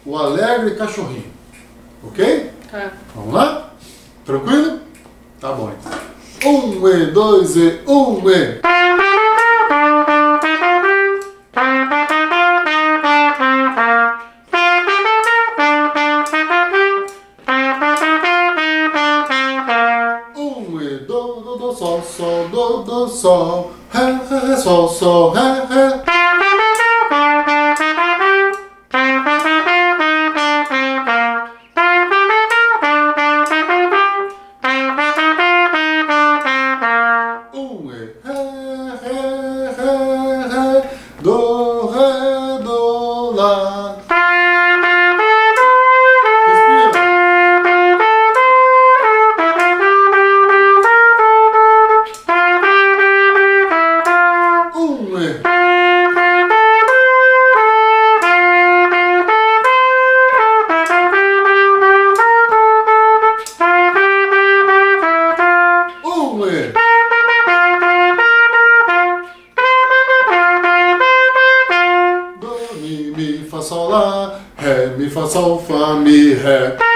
o alegre cachorrinho. Ok? Tá. Vamos lá? Tranquilo? Tá bom então. 1 e 2 e 1 e... Do, sol, do, sol, ré, sol, ré. Ré, do, lá. Mi, fá, sol, lá, ré, mi, fá, sol, fá, mi, ré.